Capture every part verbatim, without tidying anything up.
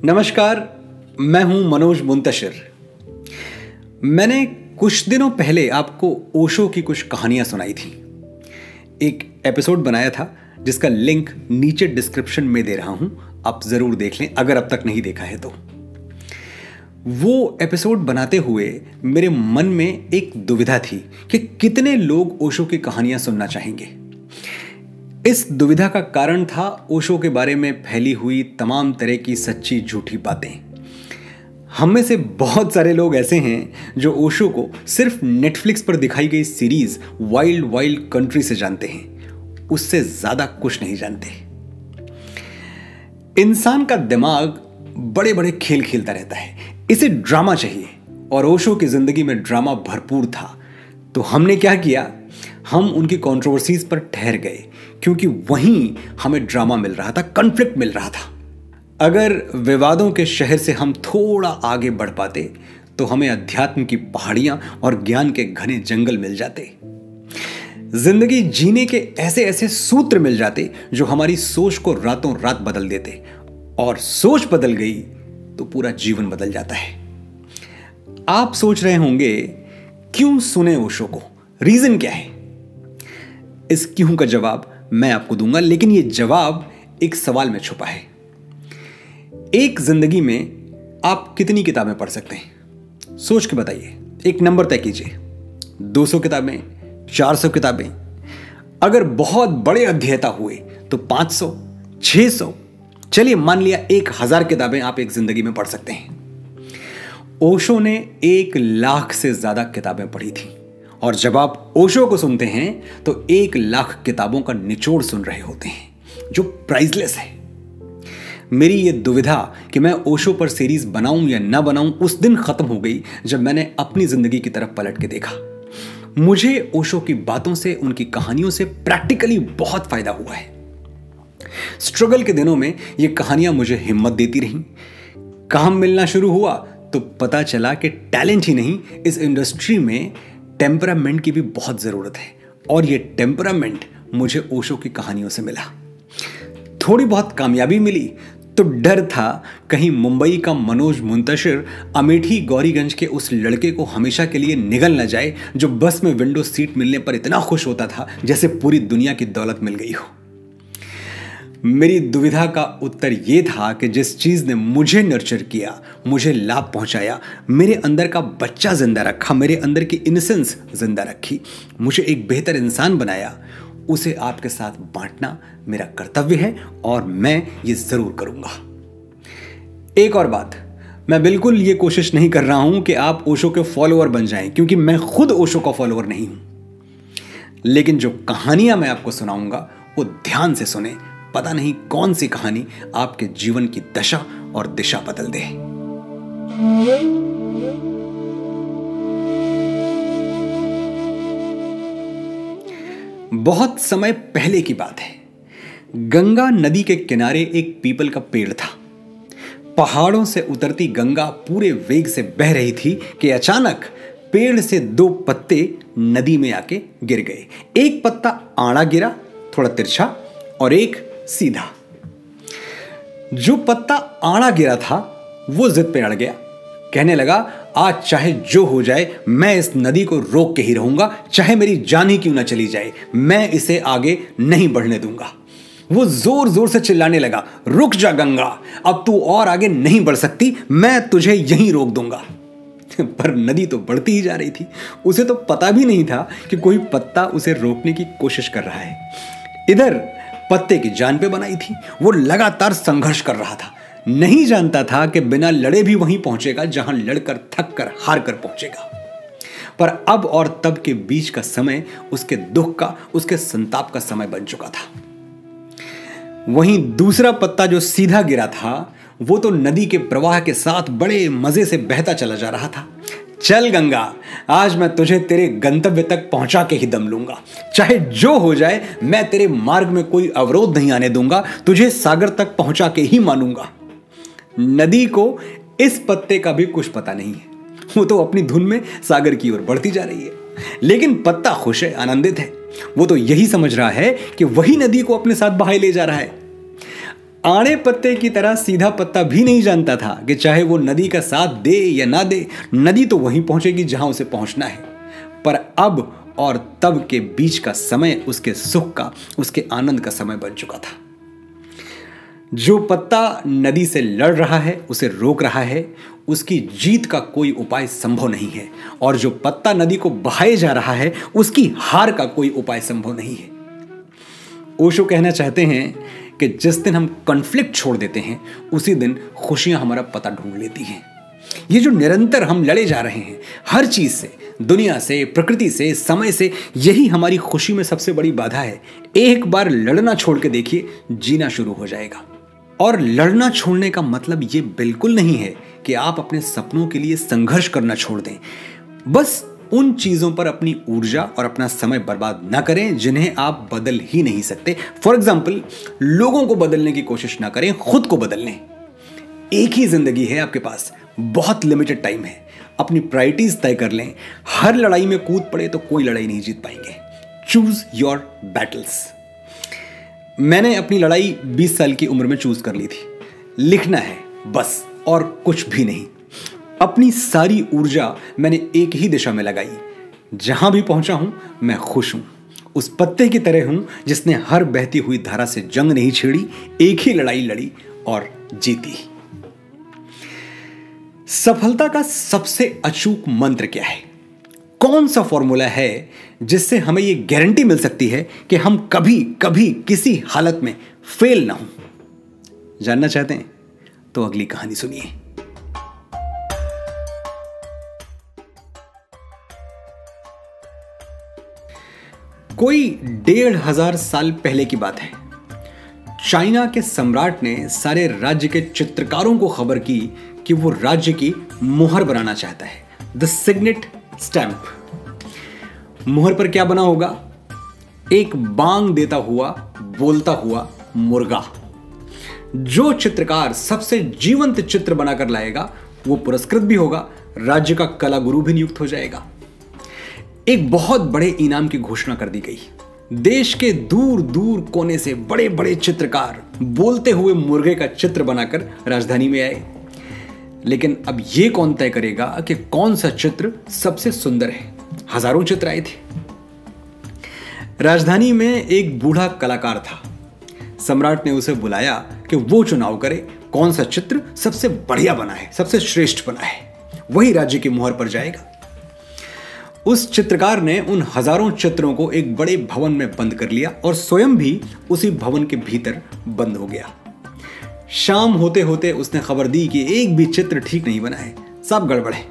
नमस्कार, मैं हूं मनोज मुंतशिर। मैंने कुछ दिनों पहले आपको ओशो की कुछ कहानियां सुनाई थी। एक एपिसोड बनाया था जिसका लिंक नीचे डिस्क्रिप्शन में दे रहा हूं, आप जरूर देख लें अगर अब तक नहीं देखा है तो। वो एपिसोड बनाते हुए मेरे मन में एक दुविधा थी कि कितने लोग ओशो की कहानियां सुनना चाहेंगे। इस दुविधा का कारण था ओशो के बारे में फैली हुई तमाम तरह की सच्ची झूठी बातें। हम में से बहुत सारे लोग ऐसे हैं जो ओशो को सिर्फ नेटफ्लिक्स पर दिखाई गई सीरीज वाइल्ड वाइल्ड कंट्री से जानते हैं, उससे ज्यादा कुछ नहीं जानते। इंसान का दिमाग बड़े बड़े खेल खेलता रहता है, इसे ड्रामा चाहिए और ओशो की जिंदगी में ड्रामा भरपूर था। तो हमने क्या किया, हम उनकी कंट्रोवर्सीज पर ठहर गए क्योंकि वहीं हमें ड्रामा मिल रहा था, कॉन्फ्लिक्ट मिल रहा था। अगर विवादों के शहर से हम थोड़ा आगे बढ़ पाते तो हमें अध्यात्म की पहाड़ियां और ज्ञान के घने जंगल मिल जाते। जिंदगी जीने के ऐसे ऐसे सूत्र मिल जाते जो हमारी सोच को रातों रात बदल देते, और सोच बदल गई तो पूरा जीवन बदल जाता है। आप सोच रहे होंगे क्यों सुने ओशो को, रीजन क्या है? इस क्यों का जवाब मैं आपको दूंगा, लेकिन यह जवाब एक सवाल में छुपा है। एक जिंदगी में आप कितनी किताबें पढ़ सकते हैं? सोच के बताइए, एक नंबर तय कीजिए। दो सौ किताबें, चार सौ किताबें, अगर बहुत बड़े अध्येता हुए तो पांच सौ, छह सौ, चलिए मान लिया एक हजार किताबें आप एक जिंदगी में पढ़ सकते हैं। ओशो ने एक लाख से ज्यादा किताबें पढ़ी थी, और जब आप ओशो को सुनते हैं तो एक लाख किताबों का निचोड़ सुन रहे होते हैं जो प्राइसलेस है। मेरी ये दुविधा कि मैं ओशो पर सीरीज बनाऊं या ना बनाऊं उस दिन खत्म हो गई जब मैंने अपनी जिंदगी की तरफ पलट के देखा। मुझे ओशो की बातों से, उनकी कहानियों से प्रैक्टिकली बहुत फायदा हुआ है। स्ट्रगल के दिनों में ये कहानियां मुझे हिम्मत देती रहीं। काम मिलना शुरू हुआ तो पता चला कि टैलेंट ही नहीं, इस इंडस्ट्री में टेम्परामेंट की भी बहुत जरूरत है, और ये टेम्परामेंट मुझे ओशो की कहानियों से मिला। थोड़ी बहुत कामयाबी मिली तो डर था कहीं मुंबई का मनोज मुंतशिर अमेठी गौरीगंज के उस लड़के को हमेशा के लिए निगल न जाए जो बस में विंडो सीट मिलने पर इतना खुश होता था जैसे पूरी दुनिया की दौलत मिल गई हो। मेरी दुविधा का उत्तर यह था कि जिस चीज ने मुझे नर्चर किया, मुझे लाभ पहुंचाया, मेरे अंदर का बच्चा जिंदा रखा, मेरे अंदर की इनोसेंस जिंदा रखी, मुझे एक बेहतर इंसान बनाया, उसे आपके साथ बांटना मेरा कर्तव्य है और मैं ये जरूर करूंगा। एक और बात, मैं बिल्कुल ये कोशिश नहीं कर रहा हूं कि आप ओशो के फॉलोअर बन जाएं, क्योंकि मैं खुद ओशो का फॉलोअर नहीं हूं। लेकिन जो कहानियां मैं आपको सुनाऊंगा वो ध्यान से सुने, पता नहीं कौन सी कहानी आपके जीवन की दशा और दिशा बदल दे। बहुत समय पहले की बात है। गंगा नदी के किनारे एक पीपल का पेड़ था। पहाड़ों से उतरती गंगा पूरे वेग से बह रही थी कि अचानक पेड़ से दो पत्ते नदी में आके गिर गए। एक पत्ता आड़ा गिरा, थोड़ा तिरछा, और एक सीधा। जो पत्ता आड़ा गिरा था वो जिद पे अड़ गया, कहने लगा आज चाहे जो हो जाए मैं इस नदी को रोक के ही रहूंगा, चाहे मेरी जान ही क्यों ना चली जाए, मैं इसे आगे नहीं बढ़ने दूंगा। वो जोर जोर से चिल्लाने लगा, रुक जा गंगा, अब तू और आगे नहीं बढ़ सकती, मैं तुझे यहीं रोक दूंगा। पर नदी तो बढ़ती ही जा रही थी। उसे तो पता भी नहीं था कि कोई पत्ता उसे रोकने की कोशिश कर रहा है। इधर पत्ते की जान पे बनाई थी, वो लगातार संघर्ष कर रहा था। नहीं जानता था कि बिना लड़े भी वहीं पहुंचेगा जहां लड़कर थक कर हार कर पहुंचेगा। पर अब और तब के बीच का समय उसके दुख का, उसके संताप का समय बन चुका था। वहीं दूसरा पत्ता जो सीधा गिरा था वो तो नदी के प्रवाह के साथ बड़े मजे से बहता चला जा रहा था। चल गंगा, आज मैं तुझे तेरे गंतव्य तक पहुंचा के ही दम लूंगा, चाहे जो हो जाए मैं तेरे मार्ग में कोई अवरोध नहीं आने दूंगा, तुझे सागर तक पहुंचा के ही मानूंगा। नदी को इस पत्ते का भी कुछ पता नहीं है, वो तो अपनी धुन में सागर की ओर बढ़ती जा रही है। लेकिन पत्ता खुश है, आनंदित है। वो तो यही समझ रहा है कि वही नदी को अपने साथ बहाए ले जा रहा है। आड़े पत्ते की तरह सीधा पत्ता भी नहीं जानता था कि चाहे वो नदी का साथ दे या ना दे, नदी तो वहीं पहुंचेगी जहां उसे पहुंचना है। पर अब और तब के बीच का समय उसके सुख का, उसके आनंद का समय बन चुका था। जो पत्ता नदी से लड़ रहा है, उसे रोक रहा है, उसकी जीत का कोई उपाय संभव नहीं है। और जो पत्ता नदी को बहाए जा रहा है, उसकी हार का कोई उपाय संभव नहीं है। ओशो कहना चाहते हैं कि जिस दिन हम कॉन्फ्लिक्ट छोड़ देते हैं, उसी दिन खुशियां हमारा पता ढूंढ लेती हैं। ये जो निरंतर हम लड़े जा रहे हैं हर चीज से, दुनिया से, प्रकृति से, समय से, यही हमारी खुशी में सबसे बड़ी बाधा है। एक बार लड़ना छोड़ के देखिए, जीना शुरू हो जाएगा। और लड़ना छोड़ने का मतलब ये बिल्कुल नहीं है कि आप अपने सपनों के लिए संघर्ष करना छोड़ दें। बस उन चीजों पर अपनी ऊर्जा और अपना समय बर्बाद ना करें जिन्हें आप बदल ही नहीं सकते। फॉर एग्जाम्पल, लोगों को बदलने की कोशिश ना करें, खुद को बदल लें। एक ही जिंदगी है आपके पास, बहुत लिमिटेड टाइम है। अपनी प्रायोरिटीज तय कर लें। हर लड़ाई में कूद पड़े तो कोई लड़ाई नहीं जीत पाएंगे। Choose your battles. मैंने अपनी लड़ाई बीस साल की उम्र में चूज कर ली थी। लिखना है बस, और कुछ भी नहीं। अपनी सारी ऊर्जा मैंने एक ही दिशा में लगाई। जहां भी पहुंचा हूं मैं खुश हूं। उस पत्ते की तरह हूं जिसने हर बहती हुई धारा से जंग नहीं छेड़ी, एक ही लड़ाई लड़ी और जीती। सफलता का सबसे अचूक मंत्र क्या है? कौन सा फॉर्मूला है जिससे हमें यह गारंटी मिल सकती है कि हम कभी कभी किसी हालत में फेल ना हो? जानना चाहते हैं तो अगली कहानी सुनिए। कोई डेढ़ हजार साल पहले की बात है। चाइना के सम्राट ने सारे राज्य के चित्रकारों को खबर की कि वो राज्य की मुहर बनाना चाहता है, द सिग्नेट स्टैंप। मुहर पर क्या बना होगा? एक बांग देता हुआ, बोलता हुआ मुर्गा। जो चित्रकार सबसे जीवंत चित्र बनाकर लाएगा वो पुरस्कृत भी होगा, राज्य का कला गुरु भी नियुक्त हो जाएगा। एक बहुत बड़े इनाम की घोषणा कर दी गई। देश के दूर दूर कोने से बड़े बड़े चित्रकार बोलते हुए मुर्गे का चित्र बनाकर राजधानी में आए। लेकिन अब यह कौन तय करेगा कि कौन सा चित्र सबसे सुंदर है? हजारों चित्र आए थे। राजधानी में एक बूढ़ा कलाकार था। सम्राट ने उसे बुलाया कि वो चुनाव करे कौन सा चित्र सबसे बढ़िया बना है, सबसे श्रेष्ठ बना है, वही राज्य की मुहर पर जाएगा। उस चित्रकार ने उन हजारों चित्रों को एक बड़े भवन में बंद कर लिया और स्वयं भी उसी भवन के भीतर बंद हो गया। शाम होते होते उसने खबर दी कि एक भी चित्र ठीक नहीं बना है, सब गड़बड़ है।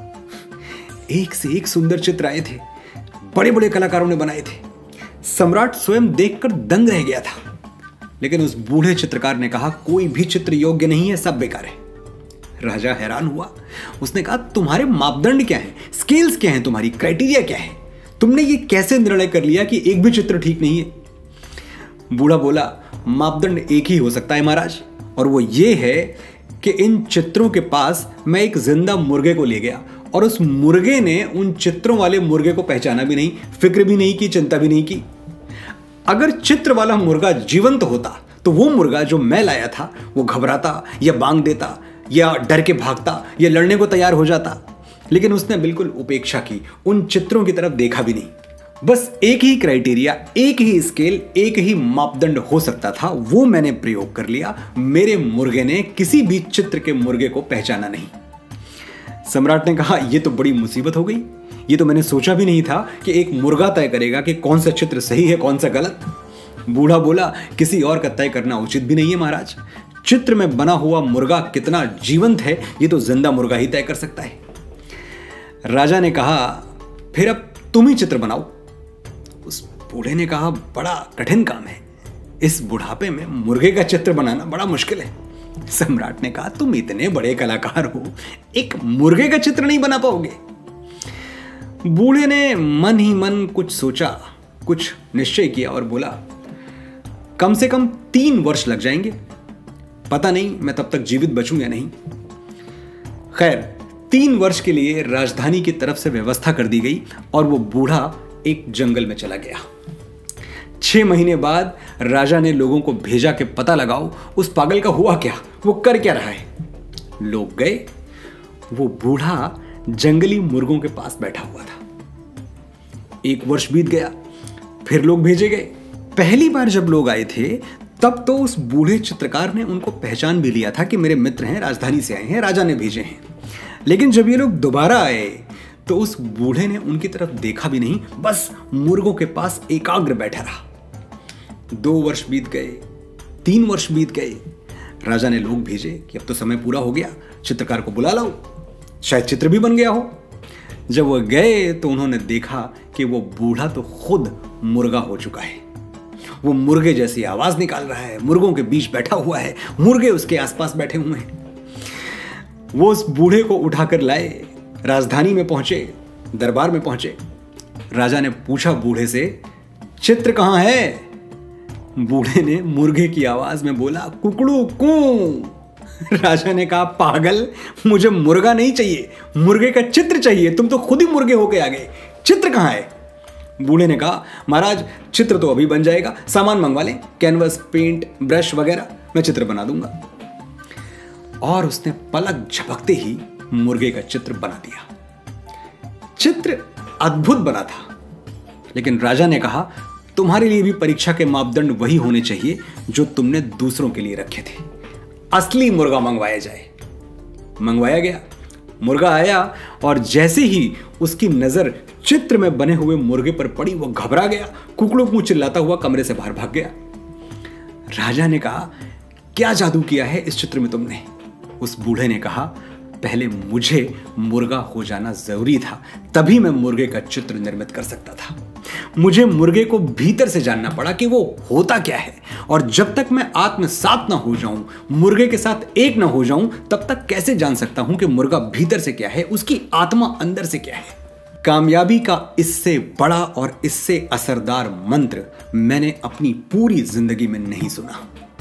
एक से एक सुंदर चित्र आए थे, बड़े बड़े कलाकारों ने बनाए थे। सम्राट स्वयं देखकर दंग रह गया था। लेकिन उस बूढ़े चित्रकार ने कहा, कोई भी चित्र योग्य नहीं है, सब बेकार है। राजा हैरान हुआ। उसने कहा, तुम्हारे मापदंड क्या हैं? स्केल्स क्या हैं? तुम्हारी क्राइटेरिया क्या है? तुमने ये कैसे निर्णय कर लिया कि एक भी चित्र ठीक नहीं है? बूढ़ा बोला, मापदंड एक ही हो सकता है महाराज, और वो ये है कि इन चित्रों के पास मैं एक जिंदा मुर्गे को ले गया और उस मुर्गे ने उन चित्रों वाले मुर्गे को पहचाना भी नहीं, फिक्र भी नहीं की, चिंता भी नहीं की। अगर चित्र वाला मुर्गा जीवंत होता तो वो मुर्गा जो मैं लाया था वो घबराता या बांग देता या डर के भागता या लड़ने को तैयार हो जाता। लेकिन उसने बिल्कुल उपेक्षा की, उन चित्रों की तरफ देखा भी नहीं। बस एक ही क्राइटेरिया, एक ही स्केल, एक ही मापदंड हो सकता था, वो मैंने प्रयोग कर लिया। मेरे मुर्गे ने किसी भी चित्र के मुर्गे को पहचाना नहीं। सम्राट ने कहा, यह तो बड़ी मुसीबत हो गई। ये तो मैंने सोचा भी नहीं था कि एक मुर्गा तय करेगा कि कौन सा चित्र सही है, कौन सा गलत। बूढ़ा बोला, किसी और का तय करना उचित भी नहीं है महाराज। चित्र में बना हुआ मुर्गा कितना जीवंत है ये तो जिंदा मुर्गा ही तय कर सकता है। राजा ने कहा, फिर अब तुम ही चित्र बनाओ। उस बूढ़े ने कहा, बड़ा कठिन काम है, इस बुढ़ापे में मुर्गे का चित्र बनाना बड़ा मुश्किल है। सम्राट ने कहा, तुम इतने बड़े कलाकार हो, एक मुर्गे का चित्र नहीं बना पाओगे? बूढ़े ने मन ही मन कुछ सोचा, कुछ निश्चय किया और बोला, कम से कम तीन वर्ष लग जाएंगे, पता नहीं मैं तब तक जीवित बचूं या नहीं। खैर, तीन वर्ष के लिए राजधानी की तरफ से व्यवस्था कर दी गई और वो बूढ़ा एक जंगल में चला गया। छह महीने बाद राजा ने लोगों को भेजा कि पता लगाओ उस पागल का हुआ क्या, वो कर क्या रहा है। लोग गए, वो बूढ़ा जंगली मुर्गों के पास बैठा हुआ था। एक वर्ष बीत गया, फिर लोग भेजे गए। पहली बार जब लोग आए थे तब तो उस बूढ़े चित्रकार ने उनको पहचान भी लिया था कि मेरे मित्र हैं, राजधानी से आए हैं, राजा ने भेजे हैं। लेकिन जब ये लोग दोबारा आए तो उस बूढ़े ने उनकी तरफ देखा भी नहीं, बस मुर्गों के पास एकाग्र बैठा रहा। दो वर्ष बीत गए, तीन वर्ष बीत गए। राजा ने लोग भेजे कि अब तो समय पूरा हो गया, चित्रकार को बुला लाओ, शायद चित्र भी बन गया हो। जब वो गए तो उन्होंने देखा कि वो बूढ़ा तो खुद मुर्गा हो चुका है। वो मुर्गे जैसी आवाज निकाल रहा है, मुर्गों के बीच बैठा हुआ है, मुर्गे उसके आसपास बैठे हुए हैं। वो उस बूढ़े को उठाकर लाए, राजधानी में पहुंचे, दरबार में पहुंचे। राजा ने पूछा बूढ़े से, चित्र कहां है? बूढ़े ने मुर्गे की आवाज में बोला, कुकड़ू कू। राजा ने कहा, पागल, मुझे मुर्गा नहीं चाहिए, मुर्गे का चित्र चाहिए। तुम तो खुद ही मुर्गे होके आ गए, चित्र कहां है? बूढ़े ने कहा, महाराज चित्र तो अभी बन जाएगा, सामान मंगवा लें, कैनवस, पेंट, ब्रश वगैरह, मैं चित्र बना दूंगा। और उसने पलक झपकते ही मुर्गे का चित्र बना दिया। चित्र अद्भुत बना था, लेकिन राजा ने कहा, तुम्हारे लिए भी परीक्षा के मापदंड वही होने चाहिए जो तुमने दूसरों के लिए रखे थे। असली मुर्गा मंगवाया जाए। मंगवाया गया, मुर्गा आया और जैसे ही उसकी नजर चित्र में बने हुए मुर्गे पर पड़ी, वो घबरा गया, कुकड़ू कू चिल्लाता हुआ कमरे से बाहर भाग गया। राजा ने कहा, क्या जादू किया है इस चित्र में तुमने? उस बूढ़े ने कहा, पहले मुझे मुर्गा हो जाना जरूरी था, तभी मैं मुर्गे का चित्र निर्मित कर सकता था। मुझे मुर्गे को भीतर से जानना पड़ा कि वो होता क्या है, और जब तक मैं आत्मसात ना हो जाऊं, मुर्गे के साथ एक ना हो जाऊं, तब तक कैसे जान सकता हूं कि मुर्गा भीतर से क्या है, उसकी आत्मा अंदर से क्या है। कामयाबी का इससे बड़ा और इससे असरदार मंत्र मैंने अपनी पूरी जिंदगी में नहीं सुना।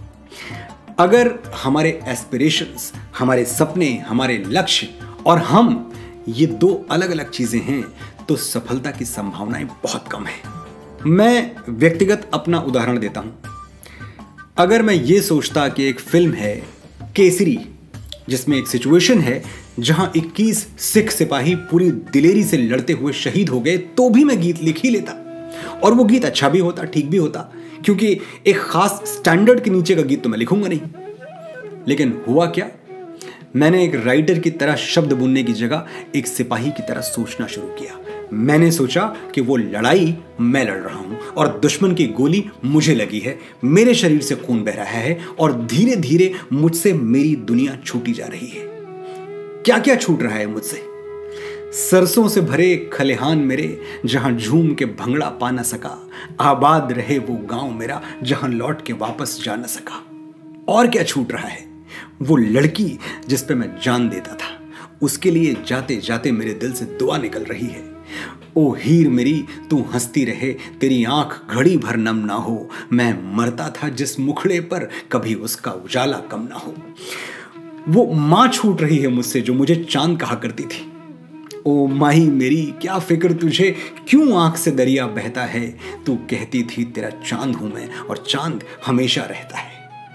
अगर हमारे एस्पिरेशंस, हमारे सपने, हमारे लक्ष्य और हम ये दो अलग अलग चीजें हैं तो सफलता की संभावनाएं बहुत कम है। मैं व्यक्तिगत अपना उदाहरण देता हूं। अगर मैं ये सोचता कि एक फिल्म है केसरी, जिसमें एक सिचुएशन है जहां इक्कीस सिख सिपाही पूरी दिलेरी से लड़ते हुए शहीद हो गए, तो भी मैं गीत लिख ही लेता, और वो गीत अच्छा भी होता, ठीक भी होता, क्योंकि एक खास स्टैंडर्ड के नीचे का गीत तो मैं लिखूंगा नहीं। लेकिन हुआ क्या, मैंने एक राइटर की तरह शब्द बुनने की जगह एक सिपाही की तरह सोचना शुरू किया। मैंने सोचा कि वो लड़ाई मैं लड़ रहा हूं और दुश्मन की गोली मुझे लगी है, मेरे शरीर से खून बह रहा है और धीरे धीरे मुझसे मेरी दुनिया छूटी जा रही है। क्या क्या छूट रहा है मुझसे? सरसों से भरे खलिहान मेरे, जहां झूम के भंगड़ा पा न सका, आबाद रहे वो गांव मेरा, जहां लौट के वापस जा न सका। और क्या छूट रहा है? वो लड़की जिस पे मैं जान देता था, उसके लिए जाते जाते मेरे दिल से दुआ निकल रही है। ओ हीर मेरी, तू हंसती रहे, तेरी आंख घड़ी भर नम ना हो, मैं मरता था जिस मुखड़े पर, कभी उसका उजाला कम ना हो। वो मां छूट रही है मुझसे जो मुझे चांद कहा करती थी। ओ माही मेरी, क्या फिक्र तुझे, क्यों आंख से दरिया बहता है, तू कहती थी तेरा चांद हूं मैं और चांद हमेशा रहता है।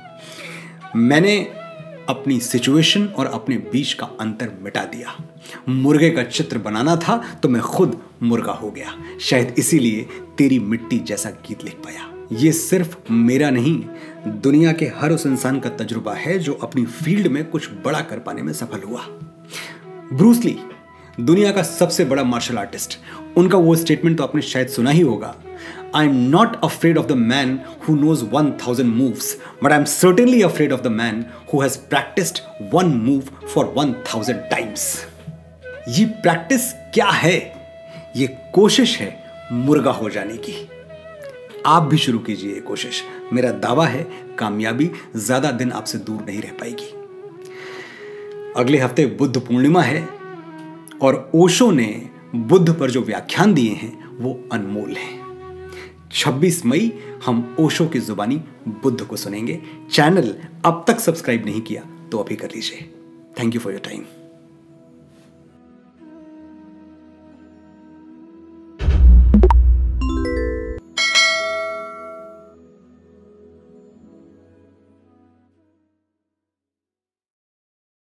मैंने अपनी सिचुएशन और अपने बीच का अंतर मिटा दिया। मुर्गे का चित्र बनाना था तो मैं खुद मुर्गा हो गया। शायद इसीलिए तेरी मिट्टी जैसा गीत लिख पाया। ये सिर्फ मेरा नहीं, दुनिया के हर उस इंसान का तजुर्बा है जो अपनी फील्ड में कुछ बड़ा कर पाने में सफल हुआ। ब्रूस ली, दुनिया का सबसे बड़ा मार्शल आर्टिस्ट, उनका वो स्टेटमेंट तो आपने शायद सुना ही होगा, I am not afraid of the man who knows one thousand moves, but I am certainly afraid of the man who has practiced one move for one thousand times. ये practice क्या है? ये कोशिश है मुर्गा हो जाने की। आप भी शुरू कीजिए ये कोशिश। मेरा दावा है कामयाबी ज्यादा दिन आपसे दूर नहीं रह पाएगी। अगले हफ्ते बुद्ध पूर्णिमा है और ओशो ने बुद्ध पर जो व्याख्यान दिए हैं वो अनमोल हैं। छब्बीस मई हम ओशो की जुबानी बुद्ध को सुनेंगे। चैनल अब तक सब्सक्राइब नहीं किया तो अभी कर लीजिए। Thank you for your time.